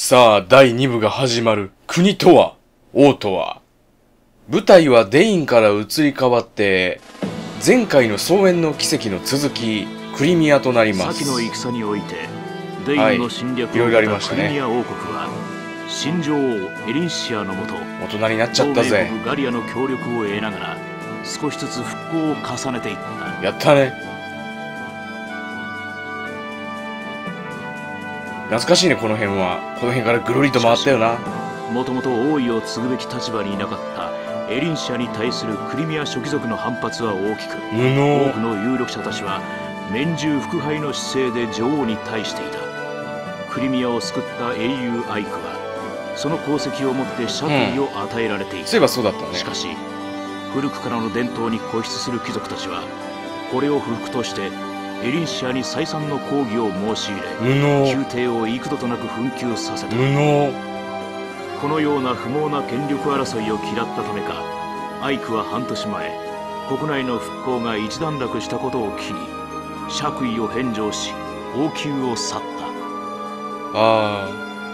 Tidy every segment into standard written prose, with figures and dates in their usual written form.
さあ、第2部が始まる。国とは、王とは。舞台はデインから移り変わって、前回の荘園の奇跡の続き、クリミアとなります。 先の戦において、デインの侵略を受けたクリミア王国は、新女王エリンシアのもと、 大人になっちゃったぜ。 同盟国ガリアの協力を得ながら、少しずつ復興を重ねていった。 やったね。懐かしいね、この辺は。この辺からぐるりと回ったよな。 もともと王位を継ぐべき立場にいなかったエリンシアに対するクリミア諸貴族の反発は大きく、多くの有力者たちは免従腹背の姿勢で女王に対していた。クリミアを救った英雄アイクはその功績をもって爵位を与えられていた。 そういえばそうだったね。 しかし古くからの伝統に固執する貴族たちはこれを不服としてエリンシアに再三の抗議を申し入れ、宮廷を幾度となく紛糾させた。このような不毛な権力争いを嫌ったためか、アイクは半年前、国内の復興が一段落したことを機に爵位を返上し王宮を去った。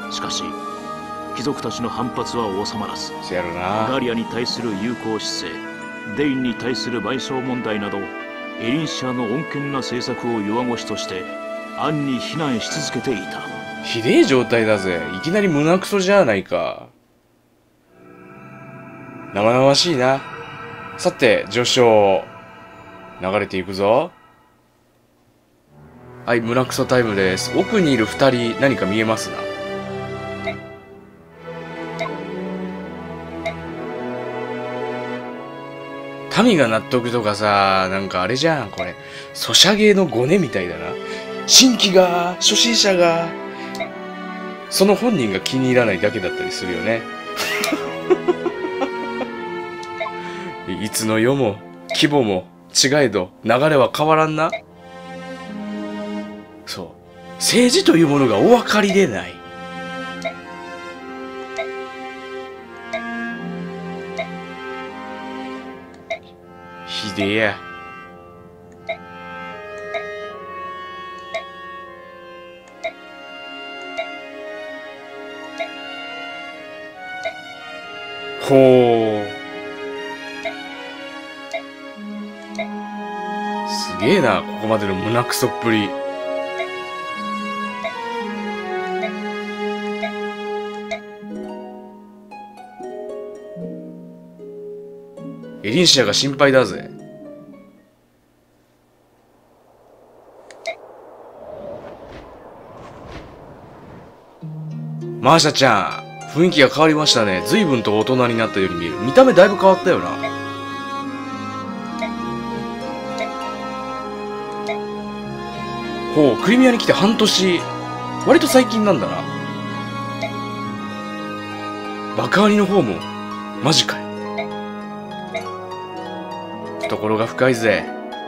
しかし貴族たちの反発は収まらず、ガリアに対する友好姿勢、デインに対する賠償問題などエリンシアの穏健な政策を弱腰として暗に非難し続けていた。 ひでえ状態だぜ。いきなり胸クソじゃないか。生々しいな。さて、序章流れていくぞ。はい、胸クソタイムです。奥にいる二人何か見えますな。民が納得とかさ、なんかあれじゃん、これ。ソシャゲのゴネみたいだな。新規が、初心者が、その本人が気に入らないだけだったりするよね。いつの世も、規模も、違えど、流れは変わらんな。そう。政治というものがお分かりでない。ひでえや。ほう。すげえな、ここまでの胸クソっぷり。エリンシアが心配だぜ。マーシャちゃん。雰囲気が変わりましたね。随分と大人になったように見える。見た目だいぶ変わったよな。ほう、クリミアに来て半年。割と最近なんだな。爆破リの方も、マジかよ。懐が深いぜ。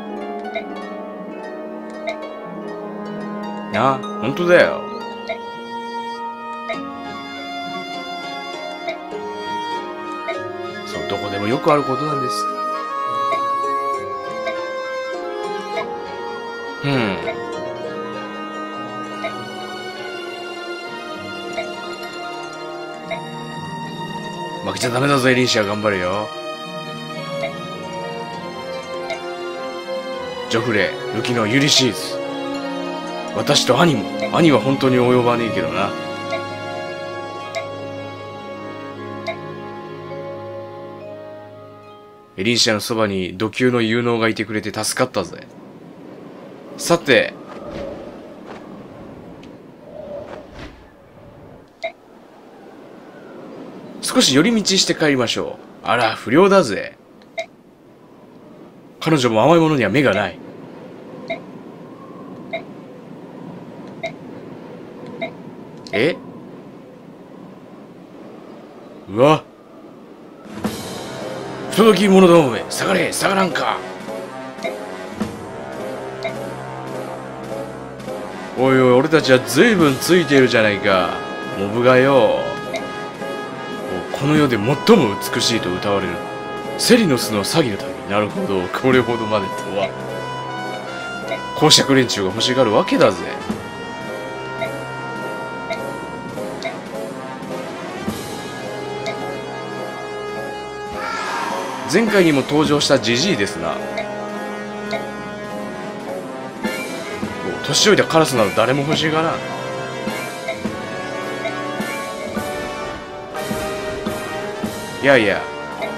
なあ、ほんとだよ。どこでもよくあることなんです。負けちゃダメだぞ、エリンシア。頑張れよ。ジョフレ、ルキノ、ユリシーズ。私と兄も。兄は本当に及ばねえけどな。エリンシアのそばに土級の有能がいてくれて助かったぜ。さて。少し寄り道して帰りましょう。あら、不良だぜ。彼女も甘いものには目がない。え？うわ。不届き者どもめ、下がれ、下がらんか。おいおい、俺たちは随分ついているじゃないか。モブがよ。この世で最も美しいと謳われるセリノスの詐欺のために。なるほど、これほどまでとは。公爵連中が欲しがるわけだぜ。 前回にも登場したジジイですな。年老いたカラスなど誰も欲しいがな。いやいや、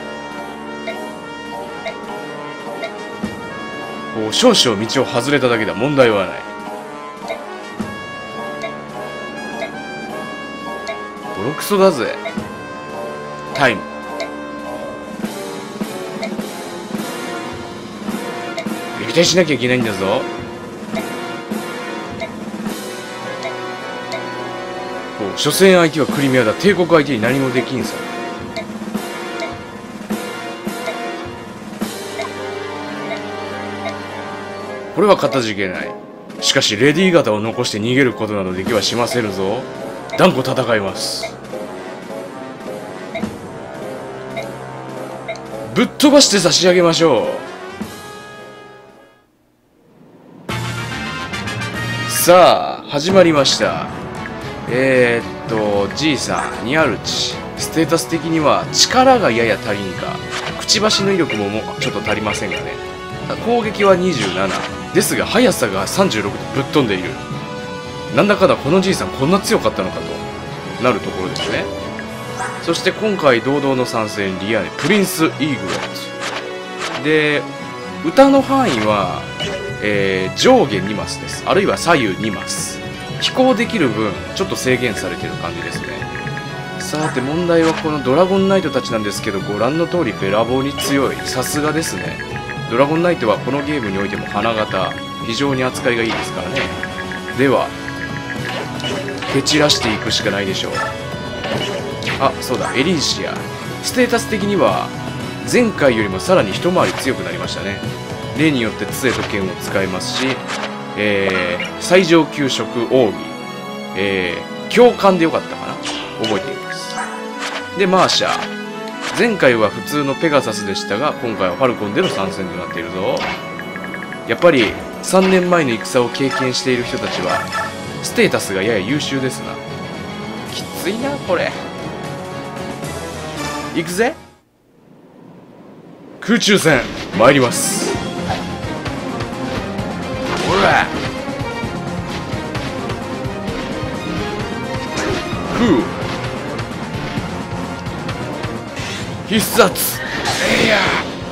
少々道を外れただけでは問題はない。ボロクソだぜ。タイム。撃退しなきゃいけないんだぞ。所詮相手はクリミアだ。帝国相手に何もできんさ。これはかたじけない。しかしレディー型を残して逃げることなどできはしませぬぞ。断固戦います。ぶっ飛ばして差し上げましょう。さあ始まりました。じいさん、ニアルチ。ステータス的には力がやや足りんか。くちばしの威力もちょっと足りませんがね。攻撃は27。ですが速さが36でぶっ飛んでいる。なんだかんだこのじいさんこんな強かったのかとなるところですね。そして今回堂々の参戦、リアーネ、プリンス・イーグレット。で、歌の範囲は、上下2マスです。あるいは左右2マス。飛行できる分ちょっと制限されてる感じですね。さて問題はこのドラゴンナイトたちなんですけど、ご覧の通りべらぼうに強い。さすがですね。ドラゴンナイトはこのゲームにおいても花形、非常に扱いがいいですからね。では蹴散らしていくしかないでしょう。あ、そうだ、エリンシア。ステータス的には前回よりもさらに一回り強くなりましたね。例によって杖と剣を使えますし、最上級職奥義、教官でよかったかな、覚えています。でマーシャ。前回は普通のペガサスでしたが、今回はファルコンでの参戦となっているぞ。やっぱり3年前の戦を経験している人たちはステータスがやや優秀ですな。きついなこれ。行くぜ。空中戦参ります。ほら必殺。いや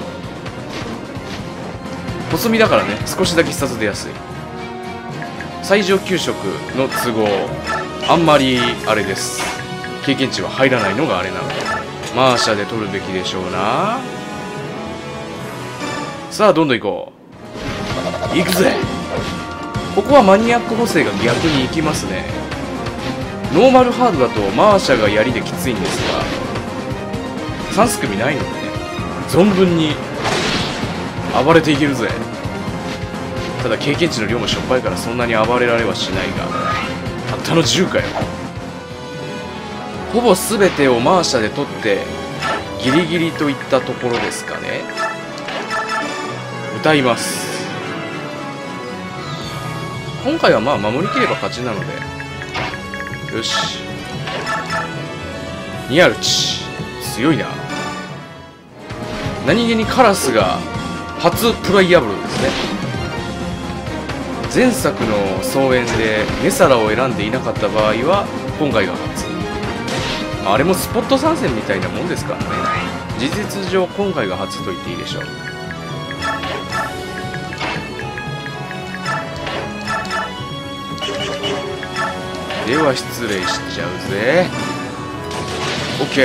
細身だからね、少しだけ必殺出やすい。最上級職の都合あんまりあれです。経験値は入らないのがあれなので、マーシャで取るべきでしょうな。さあどんどん行こう。行くぜ。ここはマニアック補正が逆に行きますね。ノーマルハードだとマーシャが槍できついんですが、3すくみないのでね、存分に暴れていけるぜ。ただ経験値の量もしょっぱいからそんなに暴れられはしないが、たったの10かよ。ほぼ全てをマーシャで取ってギリギリといったところですかね。歌います。今回はまあ守りきれば勝ちなので、よし。ニアルチ強いな。何気にカラスが初プライアブルですね。前作の総演でメサラを選んでいなかった場合は今回が初。あれもスポット参戦みたいなもんですからね。事実上今回が初と言っていいでしょう。では失礼しちゃうぜ。 OK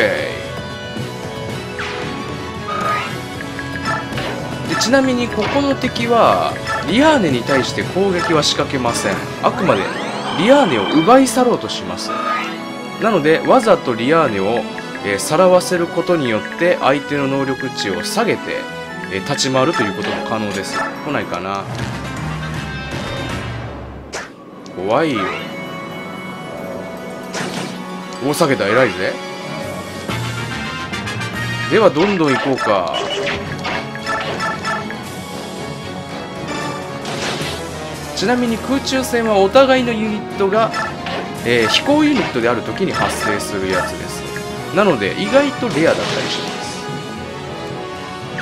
で、ちなみにここの敵はリアーネに対して攻撃は仕掛けません。あくまでリアーネを奪い去ろうとします。なのでわざとリアーネをさらわせることによって相手の能力値を下げて立ち回るということも可能です。来ないかな。怖いよ。大下げた、偉いぜ。ではどんどん行こうか。ちなみに空中戦はお互いのユニットが、飛行ユニットである時に発生するやつです。なので意外とレアだったりし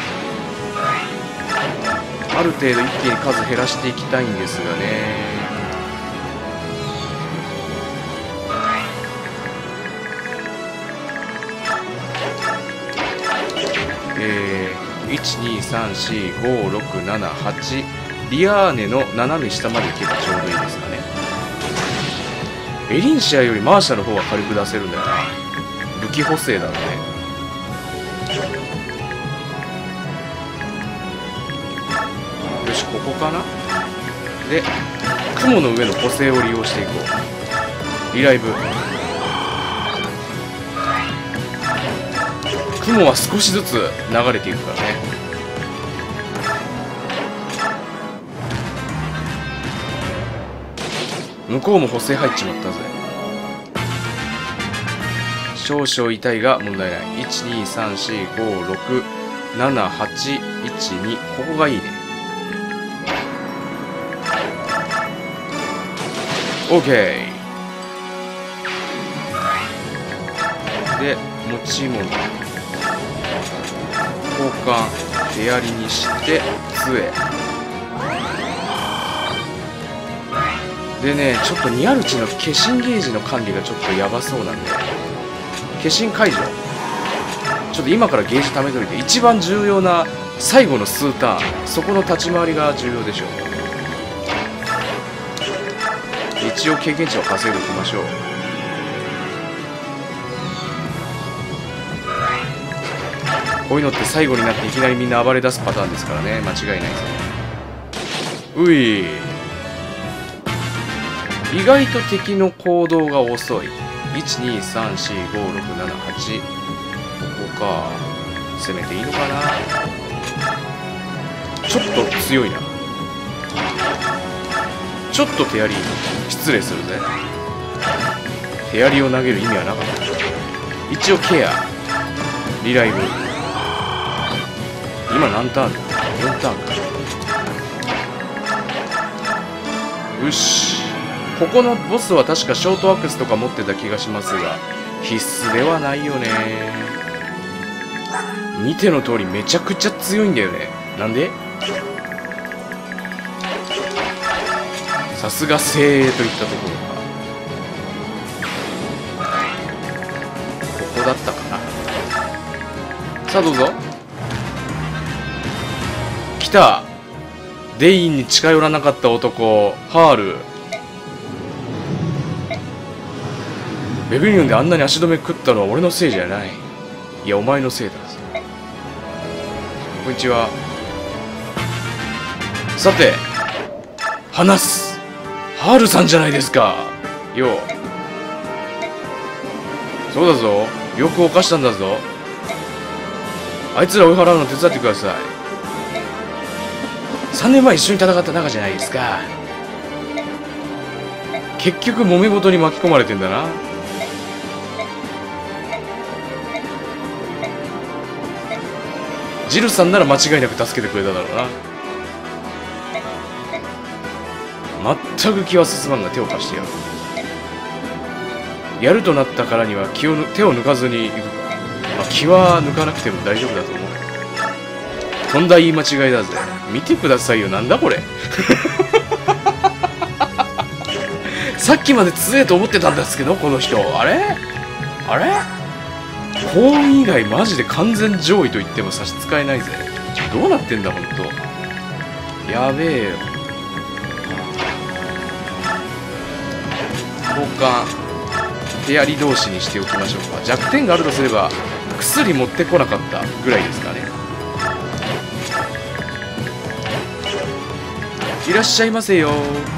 ある程度一気に数減らしていきたいんですがね。123456788リアーネの斜め下まで行けばちょうどいいですかね。エリンシアよりマーシャの方が軽く出せるんだよな。武器補正だろうね。よし、ここかな。で、雲の上の補正を利用していこう。リライブ。雲は少しずつ流れていくからね。向こうも補正入っちまったぜ。少々痛いが問題ない。12345678112ここがいいね。 OK で、持ち物交換手やりにして杖でね、ちょっとニアルチの化身ゲージの管理がちょっとやばそうなんで、化身解除ちょっと今からゲージ貯めといて、一番重要な最後の数ターン、そこの立ち回りが重要でしょう。一応経験値を稼いでおきましょう。こういうのって最後になっていきなりみんな暴れ出すパターンですからね。間違いないですね。うい、意外と敵の行動が遅い。123456788ここか。攻めていいのかな。ちょっと強いな。ちょっと手やり失礼するぜ。手やりを投げる意味はなかった。一応ケアリライブ。今何ターンだ。4ターンか。よし、ここのボスは確かショートアクスとか持ってた気がしますが、必須ではないよね。見ての通りめちゃくちゃ強いんだよね。なんで？さすが精鋭といったところか。ここだったかな。さあどうぞ。来た。デインに近寄らなかった男、ハール。ベビリオンであんなに足止め食ったのは俺のせいじゃない。いや、お前のせいだ。こんにちは。さて、話す。ハールさんじゃないですか。よう。そうだぞ。よく犯したんだぞ。あいつら追い払うの手伝ってください。3年前一緒に戦った仲じゃないですか。結局揉め事に巻き込まれてんだな。ジルさんなら間違いなく助けてくれただろうな。全く気は進まんが手を貸してやる。やるとなったからには手を抜かずにいくか。まあ、気は抜かなくても大丈夫だと思う。とんだ言い間違いだぜ。見てくださいよ。なんだこれ。さっきまで強えと思ってたんですけど、この人。あれあれ、幸運以外マジで完全上位と言っても差し支えないぜ。どうなってんだほんと。やべえよ。交換手やり同士にしておきましょうか。弱点があるとすれば薬持ってこなかったぐらいですかね。いらっしゃいませよ。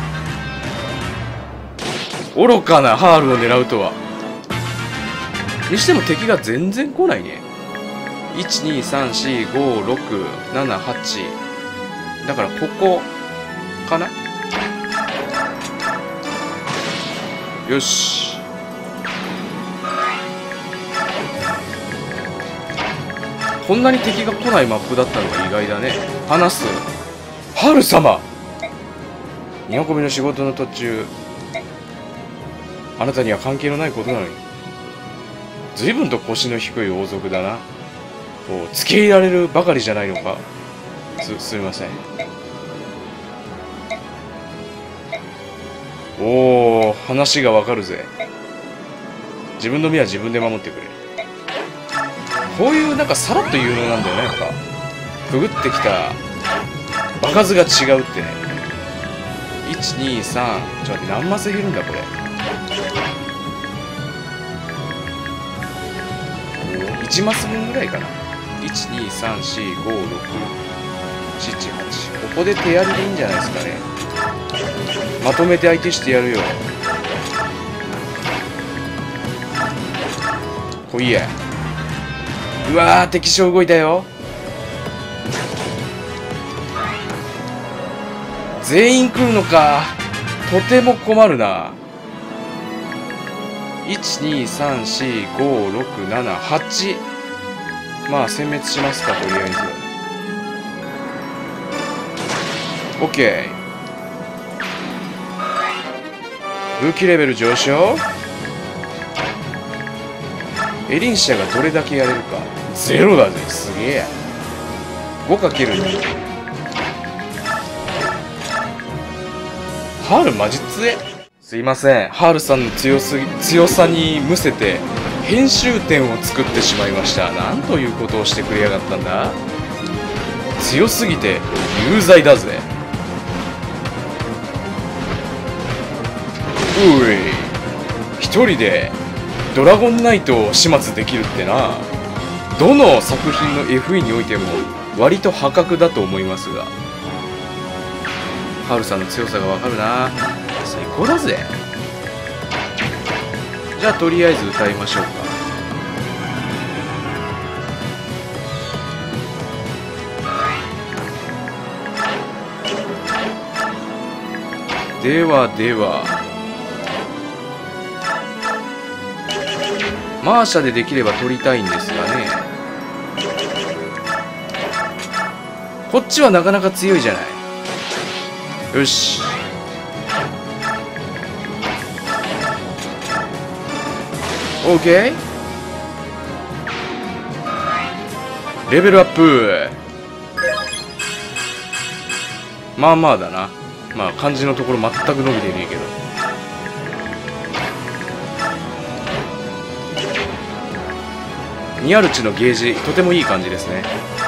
愚かなハールを狙うとは。にしても敵が全然来ないね。123456788だからここかな。よし、こんなに敵が来ないマップだったのが意外だね。話す。ハル様、2運びの仕事の途中、あなたには関係のないことなのに。随分と腰の低い王族だな。付け入れられるばかりじゃないのか。すみません。 おお、話がわかるぜ。自分の身は自分で守ってくれ。こういうなんかさらっと言うのなんだよね。なんかくぐってきた場数が違うってね。123、ちょっと待って、何マス減るんだこれ。1マス分ぐらいかな。123456789。ここで手やりでいいんじゃないですかね。まとめて相手してやるよ。来いや。うわー、敵将動いたよ。全員来るのか。とても困るな。123456788。まあ殲滅しますか、とりあえず。OK。武器レベル上昇。エリンシャがどれだけやれるか。0だぜ。すげえ。5×2。ハールマジ強え。すいません。ハールさんの強さにむせて編集点を作ってしまいました。なんということをしてくれやがったんだ。強すぎて有罪だぜ。うい。一人でドラゴンナイトを始末できるってな。どの作品の FE においても割と破格だと思いますが、ハルさんの強さがわかるな。最高だぜ。じゃあとりあえず歌いましょうか。ではでは、マーシャでできれば取りたいんですがね。こっちはなかなか強いじゃない。よし。オーケー。レベルアップ。まあまあだな。まあ漢字のところ全く伸びてねえけど。ニアルチのゲージとてもいい感じですね。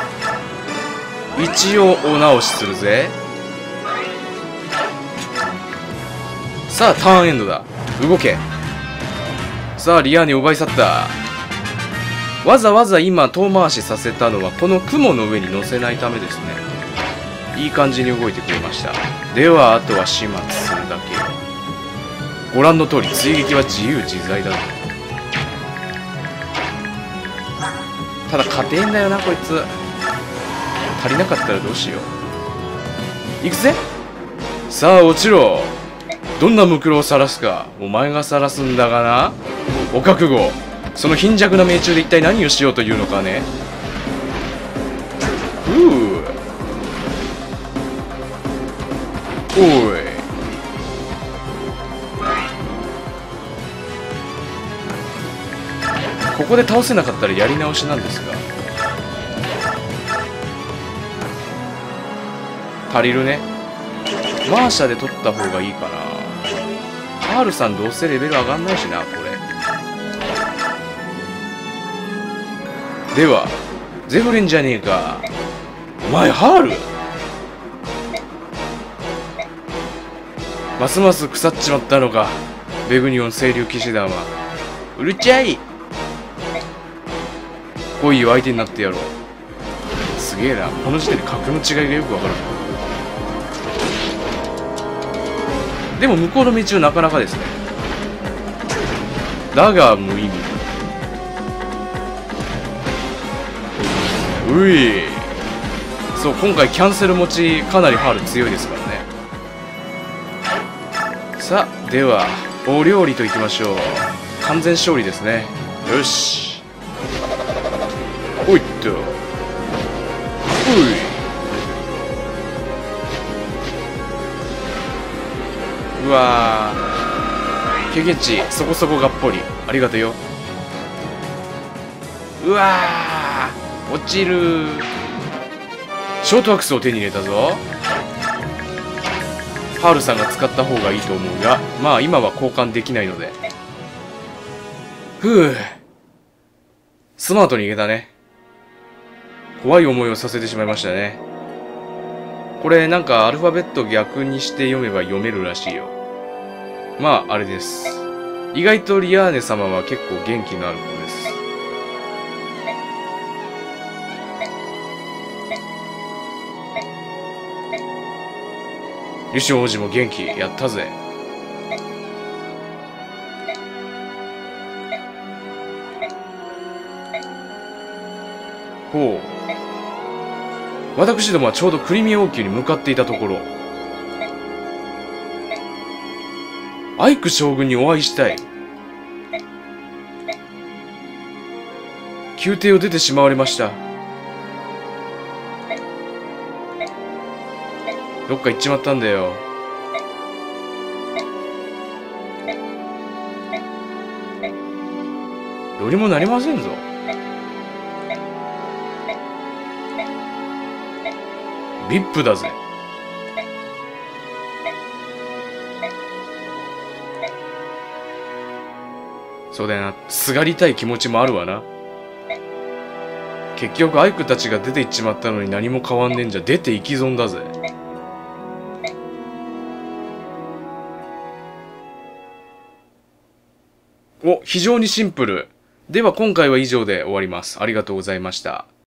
一応お直しするぜ。さあターンエンドだ。動け。さあリアーネ奪い去った。わざわざ今遠回しさせたのはこの雲の上に乗せないためですね。いい感じに動いてくれました。ではあとは始末するだけよ。ご覧の通り追撃は自由自在だぞ。ただ勝てんだよなこいつ。足りなかったらどうしよう。行くぜ。さあ落ちろ。どんなムクロを晒すかお前が晒すんだがな。お覚悟。その貧弱な命中で一体何をしようというのかね。おい。ここで倒せなかったらやり直しなんですが。足りるね。マーシャで取った方がいいかな。ハールさんどうせレベル上がんないしなこれ。ではゼフレンじゃねえか。お前ハールますます腐っちまったのか。ベグニオン清流騎士団は。うるちゃい。来いよ相手になってやろう。すげえな。この時点で格の違いがよくわかる。でも向こうの道はなかなかですね。だが無意味。うい。そう、今回キャンセル持ちかなりハール強いですからね。さあではお料理といきましょう。完全勝利ですね。よし。おいっと。おい。うわー、経験値そこそこがっぽり。ありがとうよ。うわー、落ちる。ショートアクスを手に入れたぞ。 パールさんが使った方がいいと思うが、まあ今は交換できないので。ふぅ。スマートにいけたね。怖い思いをさせてしまいましたね。これなんかアルファベット逆にして読めば読めるらしいよ。まああれです。意外とリアーネ様は結構元気のある子です。リュシオ王子も元気。やったぜ。ほう。私どもはちょうどクリミア王宮に向かっていたところ、アイク将軍にお会いしたい。宮廷を出てしまわれました。どっか行っちまったんだよ。どうにもなりませんぞ。VIP だぜ。そうだよな。すがりたい気持ちもあるわな。結局アイクたちが出て行っちまったのに何も変わんねえんじゃ出て行き損だぜ。お、非常にシンプル。では今回は以上で終わります。ありがとうございました。